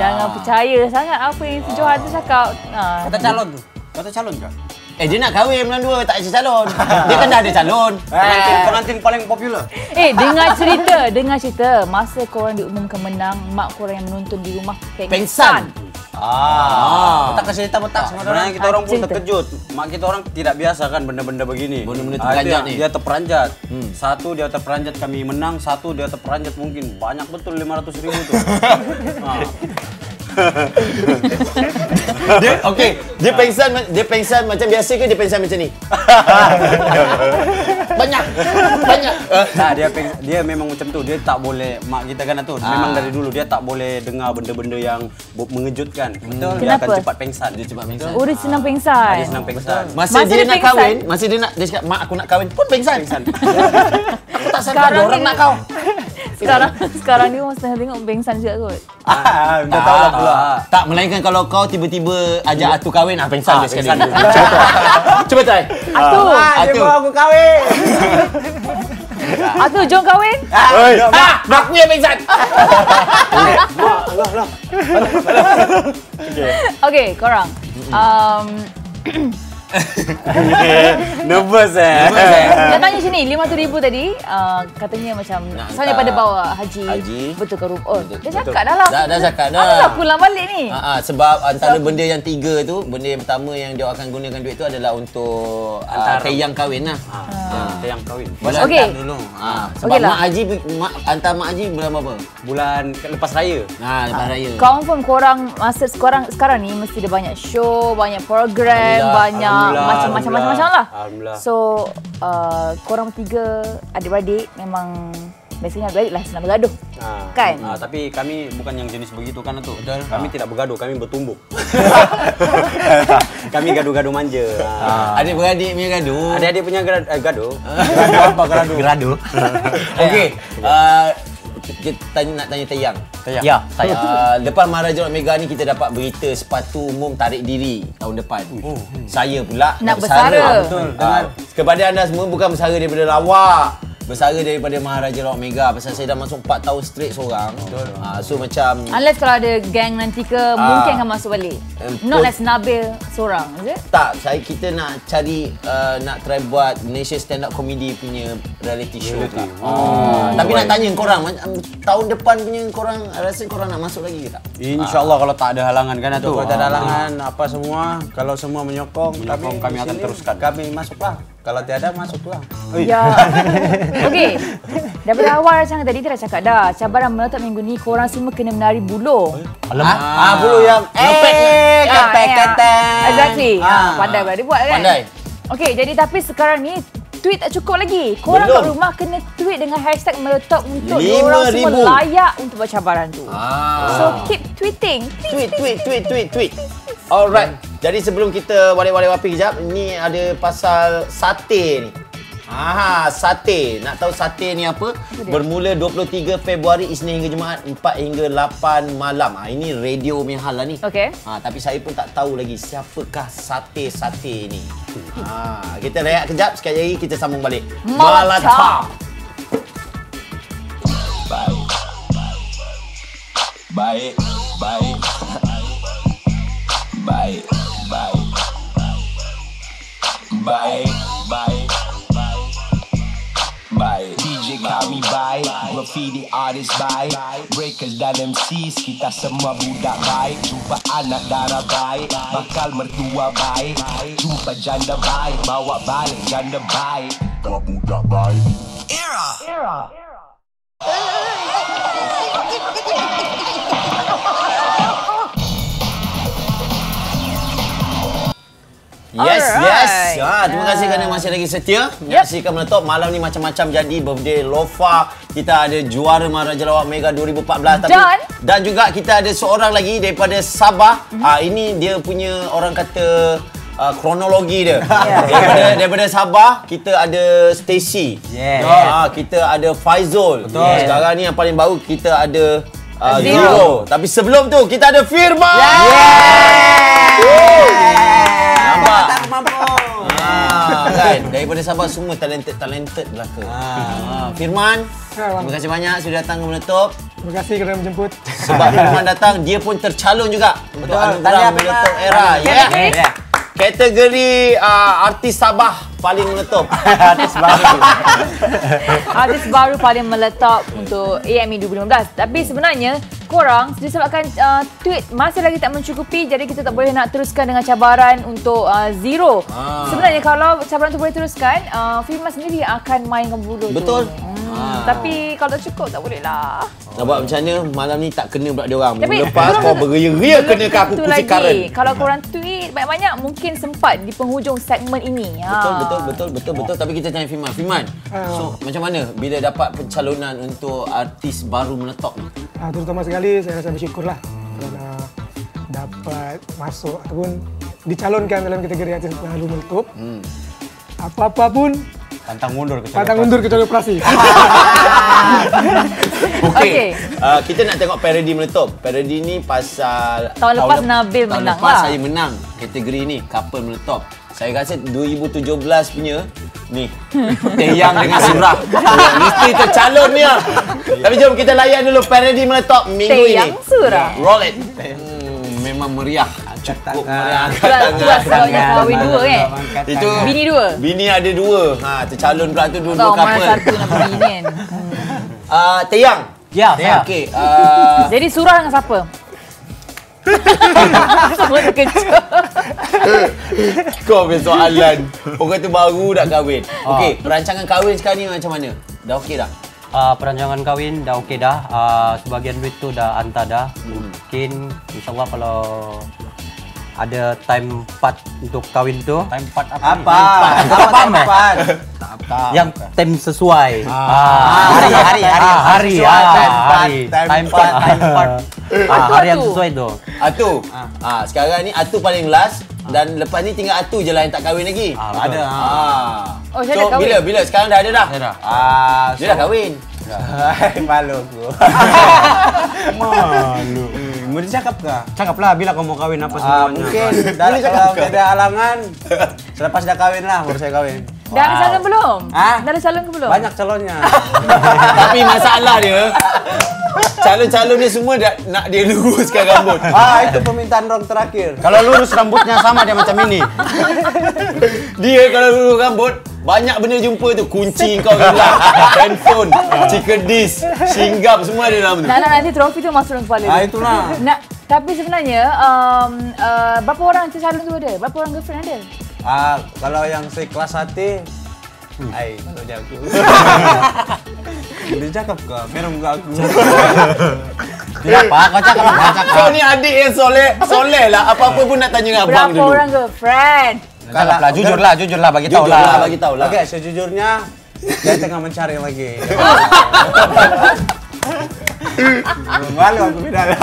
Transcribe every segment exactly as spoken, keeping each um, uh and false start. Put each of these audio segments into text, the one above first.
Jangan percaya sangat apa yang si Johan tu cakap. Ha. Kata calon tu. Kata calon ke? Eh, dia nak kahwin bulan dua, tak ada calon. Dia kan dah ada calon. Pengantin, pengantin paling popular. Eh, dengar cerita, dengar cerita. Masa korang diumumkan menang, mak korang yang menonton di rumah pengsan. Pengsan. Ah. Kita kasih cerita betak sama orang. Kita orang pun terkejut. Mak kita orang tidak biasa kan benda-benda begini. Benda-benda terperanjat ni. Dia terperanjat. Hmm. Satu dia terperanjat kami menang, satu dia terperanjat mungkin banyak betul lima ratus ribu tu. Ah. Dia okey, dia pengsan dia pengsan macam biasa ke dia pengsan macam ni? Banyak. Banyak. Nah, dia dia memang macam tu. Dia tak boleh, mak kita kan tu. Memang dari dulu dia tak boleh dengar benda-benda yang mengejutkan. Betul. Dia Kenapa? akan cepat pengsan. Dia cepat pengsan. Oh, dia senang pengsan. Dia senang pengsan. Masa, Masa dia, dia nak pengsan. kahwin, masa dia nak dia cakap mak aku nak kahwin pun pengsan. Pengsan. Aku tak sadar Sekarang orang ni- nak kau. Sekarang sekarang ni orang setengah tengok pengsan juga kot. Ah, dah tahu lah pula. Tak, melainkan kalau kau tiba-tiba ajak Atu kahwin, ah pengsan Ah, dia sekali. pengsan. Cuba try. Atu, Atu. aku kahwin. Atu jom kahwin. Oi. Ah, nak punya pengsan. Okey, korang. Um, Nervous eh. Nervous eh? Nak tanya sini, lima ratus ribu tadi, uh, katanya macam, Nak soalnya hantar pada bawa haji. haji. Betul ke Rum? Oh, Betul, dia betul. cakap dah lah. Dah, dah cakap dah. Aku pulang balik ni. Ha, ha, sebab antara benda yang tiga tu, benda yang pertama yang dia akan gunakan duit tu adalah untuk uh, tayang kahwin lah. Ah, yang kahwin. Bulan Okey. hantar dulu. Ha, sebab Okey lah. mak haji mak hantar mak haji bulan berapa? Bulan lepas raya. Ha, lepas raya. Confirm korang masa sekarang sekarang ni mesti ada banyak show, banyak program, Alhamdulillah. banyak Alhamdulillah, macam-macam alhamdulillah. macam lah. Alhamdulillah. So, uh, korang bertiga adik-beradik memang biasanya adik-beradik lah senang bergaduh. Ah, Kan? ah, tapi kami bukan yang jenis begitu kan tu. Betul. Kami tidak bergaduh, kami bertumbuk. Kami gaduh-gaduh manja. Ah. Adik-beradik punya gaduh. Adik-adik punya gaduh. Eh, gaduh. Gaduh apa gaduh? Gaduh. Okey. Uh, kita tanya, nak tanya Tayang. Tayang. Ya, Tayang. Uh, lepas Maharaja Rock Mega ni kita dapat berita sepatu umum tarik diri tahun depan. Oh. Saya pula Nak bersara. Betul. Uh, kepada anda semua bukan bersara daripada lawak. Bersara daripada Maharaja Rock Mega pasal saya dah masuk empat tahun straight seorang. Betul. Uh, so macam Unless kalau ada gang nanti ke, mungkin akan masuk balik. Eh, Not pun- as Nabil seorang, is it? tak, saya kita nak cari uh, nak try buat Malaysia stand up comedy punya reality show. Reality. Tak? Oh, tapi nak tanya korang macam tahun depan punya korang rasa korang nak masuk lagi ke tak? InsyaAllah kalau tak ada halangan kan tu. Betul. Kalau tak ada halangan apa semua, kalau semua menyokong, Menyokong, kami, kami akan sini, teruskan. Kami masuklah. Kalau tiada masuklah. Ya. Okey. Daripada awal macam tadi kita dah cakap dah. Cabaran meletup minggu ni korang semua kena menari buluh. Alamak. Ah, bulu yang ngepek. eh, Ah, kepek ya. ketek. Exactly. Ah. Ah. Pandai pula dia buat kan? Pandai. Okey, jadi tapi sekarang ni tweet tak cukup lagi. Korang Belum. kat rumah kena tweet dengan hashtag meletup untuk lima diorang semua ribu. layak untuk buat cabaran tu. Ah. So keep tweeting. Tweet, tweet, tweet, tweet, tweet. Alright. Jadi sebelum kita wali-wali wapi kejap, ni ada pasal sate ni. Ah, sate. Nak tahu sate ni apa? Bermula dua puluh tiga Februari Isnin hingga Jumaat empat hingga lapan malam. Ah, ini radio punya hal lah ni. Okey. Ah, tapi saya pun tak tahu lagi siapakah sate-sate ni. Ah, kita rehat kejap, sekali lagi kita sambung balik. Malatap. Baik, baik, baik, baik, baik, baik, baik, baik. D J kami baik, graffiti artist baik, breakers dan M Cs kita semua budak baik. Jumpa anak darah baik, bakal mertua baik. Jumpa janda baik, bawa balik janda baik. Kau budak baik. Era. Era. Yes, Alright. yes. Ha, terima kasih kerana masih lagi setia menyaksikan Meletup. Malam ni macam-macam jadi birthday Lofa. Kita ada juara Maharaja Lawak Mega dua ribu empat belas tapi Dan? dan juga kita ada seorang lagi daripada Sabah. Mm-hmm. Ha, ini dia punya orang kata uh, kronologi dia. Yeah. Daripada daripada Sabah kita ada Stacy. Yeah. Ha, kita ada Faizul. Betul. Sekarang ni yang paling baru kita ada uh, Zero. Zero. Tapi sebelum tu kita ada Firman. Yeah. Nampak? Tak mampu. Ah, kan. Daripada Sabah semua talented-talented belaka. Ha. Firman, terima kasih banyak sudah datang ke Meletup. Terima kasih kerana menjemput. Sebab Firman datang, dia pun tercalon juga untuk anugerah Meletup Era. Ya. Yeah. Yeah. Kategori uh, artis Sabah paling meletup. Artis baru. Artis baru paling meletup untuk A M E dua ribu lima belas. Tapi sebenarnya korang disebabkan uh, tweet masih lagi tak mencukupi, jadi kita tak boleh nak teruskan dengan cabaran untuk uh, zero. Ah. Sebenarnya kalau cabaran tu boleh teruskan, uh, Firman sendiri akan mainkan bulu. Betul. Tu. Hmm. Ah. Tapi kalau tak cukup tak boleh lah. Nak buat macam mana malam ni tak kena pula dia orang. Tapi minggu lepas kau beria-ria kena ke aku kursi karen. Kalau korang tweet banyak-banyak mungkin sempat di penghujung segmen ini. Betul, ha. betul, betul, betul, betul. Tapi kita tanya Firman. Firman, so macam mana bila dapat pencalonan untuk artis baru menetap ni? Ah, terutama sekali saya rasa bersyukurlah kerana dapat masuk ataupun dicalonkan dalam kategori artis baru meletup. Hmm. Apa-apa pun pantang mundur kecuali pantang mundur kecuali operasi. Okey. Okay. Uh, kita nak tengok parody meletup. Parody ni pasal tahun lepas tahun Nabil tahun menang lepas lah. saya menang kategori ni couple meletup. Saya rasa dua ribu tujuh belas punya ni Taeyang dengan Surah. Oh, mesti tercalon ni. Tapi jom kita layan dulu parody meletup minggu Taeyang, ini. Surah. Roll it. Hmm, memang meriah. Cukup meriah. Tuas sebabnya kahwin dua kan? Itu bini dua. Bini ada dua. Ha, tercalon pula tu dua-dua Tahu couple. mana satu nak bini kan? Uh, Taeyang. Ya, saya. Okey. Uh, Jadi Surah dengan siapa? Semua terkejut. Kau punya soalan. Orang tu baru dah kahwin. Okey, perancangan kahwin sekarang ni macam mana? Dah okey dah? Uh, perancangan kahwin dah okey dah. Uh, sebahagian duit tu dah hantar dah. Mungkin insyaAllah kalau ada time part untuk kahwin tu. Time part apa? Apa? Apa time part? Yang time sesuai. Ah, hari hari hari Ah, hari ah, time part, hari. time part, time part. Ah, hari yang sesuai tu. Atu. Ah, sekarang ni Atu paling last dan lepas ni tinggal Atu je lah yang tak kahwin lagi. Ah, Ada. Ah. Oh, saya So, dah kahwin. bila bila sekarang dah ada dah? Dah dah. Ah, Dia dah kahwin. Hai, malu aku. Malu. Mau dicakap ke? Cakaplah bila kau mau kahwin apa Ah, semuanya. mungkin dah, kalau ada halangan selepas dah kahwin lah baru saya kahwin. Dah ada calon belum? Ah? Dah ada calon ke belum? Banyak calonnya. Tapi masalah dia calon-calon ni semua dah, nak dia luruskan rambut. Ah, itu permintaan orang terakhir. Kalau lurus rambutnya sama dia macam ini. Dia kalau lurus rambut banyak benda jumpa tu. Kunci kau hilang, handphone, chicken dish, singgap semua ada dalam tu. Nak nak nanti trofi tu masuk dalam kepala Ah, dia. itulah. Nak, tapi sebenarnya um, uh, berapa orang calon tu ada? Berapa orang girlfriend ada? Ah, kalau yang sekelas hati, ai, kau jago. Boleh cakap ke? Merah muka aku. Tidak apa, kau cakap apa? Kau cakap. Kau ni adik yang soleh, soleh lah. Apa-apa pun nak tanya dengan abang Berapa dulu. orang girlfriend? Cakaplah, jujurlah, jujurlah, bagi tahu Jujur lah, lah. bagi tahu lah. Okey, sejujurnya saya tengah mencari lagi. Malu aku beda lah.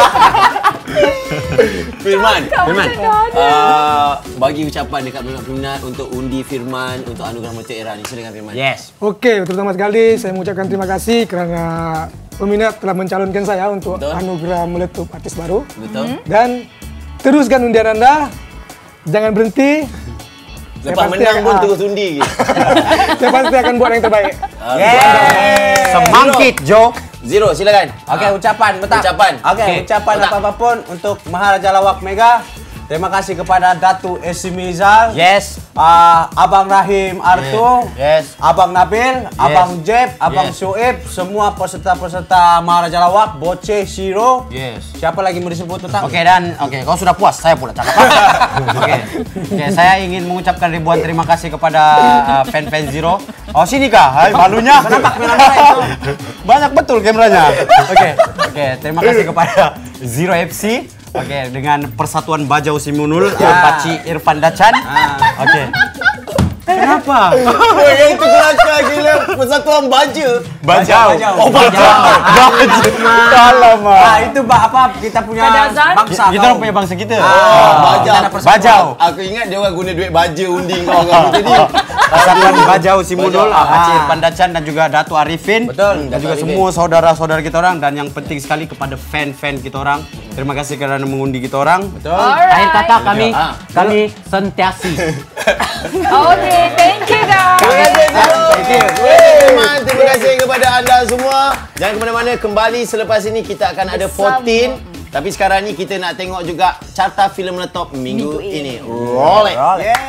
Firman, Firman. macam Uh, bagi ucapan dekat peminat-peminat untuk undi Firman untuk anugerah Meletup Era ni. Silakan Firman. Yes. Okey, terutama sekali saya mengucapkan terima kasih kerana peminat telah mencalonkan saya untuk Betul. anugerah meletup artis baru. Betul. Dan teruskan undian anda. Jangan berhenti. Lepas pasti menang akan- pun ah. terus undi ke? Saya pasti akan buat yang terbaik. Yeay. Semangkit, Jo. Zero, silakan. Okey, ucapan betul. Ucapan. Okey, Okey. ucapan Betul. apa-apa pun untuk Maharaja Lawak Mega. Terima kasih kepada Datu Esimizal. Yes. Ah, Abang Rahim Artu. Yes. Abang Nabil, Abang Jeb, Abang Yes. Shoaib, semua peserta-peserta Maharaja Lawak, Boce, Shiro. Yes. Siapa lagi mau disebut tu tak? Okey dan okey, kau sudah puas, saya pula cakap. Okey. Okey, saya ingin mengucapkan ribuan terima kasih kepada uh, fan-fan Zero. Oh, sini kah? Hai, malunya. Nampak merah-merah itu. Banyak betul kameranya. Okey. Okey, terima kasih kepada Zero F C. Okey, dengan Persatuan Bajau Simunul, Ya. Paci Irfan Dacan. Okey. Kenapa? Oh, yang itu kelakar gila. Persatuan baja. Bajau. Oh, bajau. Alamak. Ah, itu ba- apa kita punya Kadazan? bangsa. Kita kau. orang punya bangsa kita. Oh, bajau. kita ada persatuan. Bajau. Aku ingat dia orang guna duit baja undi kau orang. Jadi Persatuan Bajau Simunul, Bajau. Paci Irfan Dacan dan juga Datu Arifin. Betul, Dan Datuk juga Arifin. semua saudara-saudara kita orang dan yang penting sekali kepada fan-fan kita orang Terima kasih kerana mengundi kita orang. Betul. Akhir kata kami Ah. kami sentiasi. Okay, thank you guys. Terima kasih semua. Terima kasih kepada anda semua. Jangan ke mana-mana, kembali selepas ini kita akan ada empat belas. Tapi sekarang ni kita nak tengok juga carta filem Meletop minggu, minggu ini. Roll it. Roll it.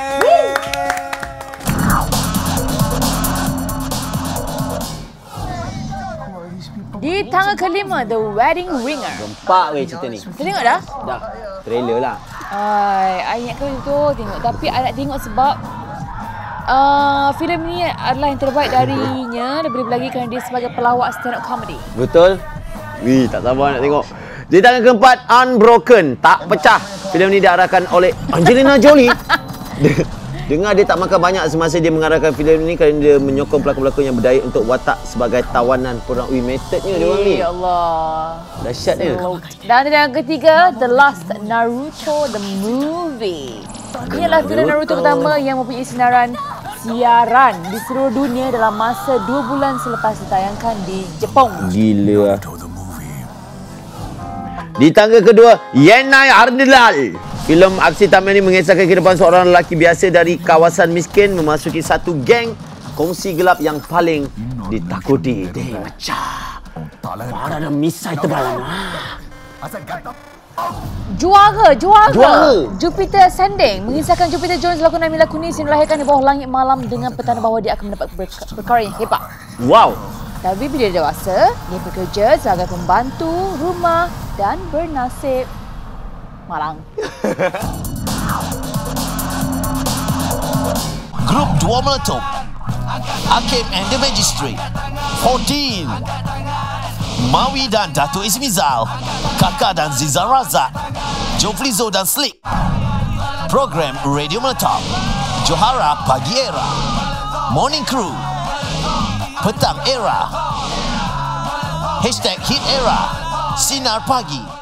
Di tangga kelima, The Wedding Ringer. Gempak weh cerita ni. Kita tengok dah? Dah. Trailer lah. Ay, I ingatkan tu tengok. Tapi I nak tengok sebab uh, filem ni adalah yang terbaik darinya. Lebih-lebih lagi kerana dia sebagai pelawak stand-up comedy. Betul. Wih, tak sabar nak tengok. Di tangan keempat, Unbroken. Tak pecah. Filem ni diarahkan oleh Angelina Jolie. Dengar dia tak makan banyak semasa dia mengarahkan filem ni kerana dia menyokong pelakon-pelakon yang berdaya untuk watak sebagai tawanan perang. Ui, metodnya dia orang ni. Ya Allah. Dahsyatnya. Dan yang ketiga, The Last Naruto The Movie. Ini adalah filem Naruto pertama yang mempunyai sinaran siaran di seluruh dunia dalam masa dua bulan selepas ditayangkan di Jepun. Gila. Di tangga kedua, Yenai Ardilal. Filem aksi taman ini mengisahkan kehidupan seorang lelaki biasa dari kawasan miskin memasuki satu geng kongsi gelap yang paling ditakuti. Deh, macam para ada misai tebal. Juara, juara. Juara. Jupiter Ascending mengisahkan Jupiter Jones lakonan Mila Kunis yang dilahirkan di bawah langit malam dengan petanda bahawa dia akan mendapat ber- perkara yang hebat. Wow. Tapi bila dia dewasa, dia bekerja sebagai pembantu rumah dan bernasib malang. Grup dua Meletup, Hakim and the Magistrate, fourteen, Mawi dan Dato' Ismizal, Kakak dan Zizan Razak, Joflizo dan Slick. Program Radio Meletup, Johara Pagi Era, Morning Crew, Petang Era, Hashtag Hit Era, Sinar Pagi.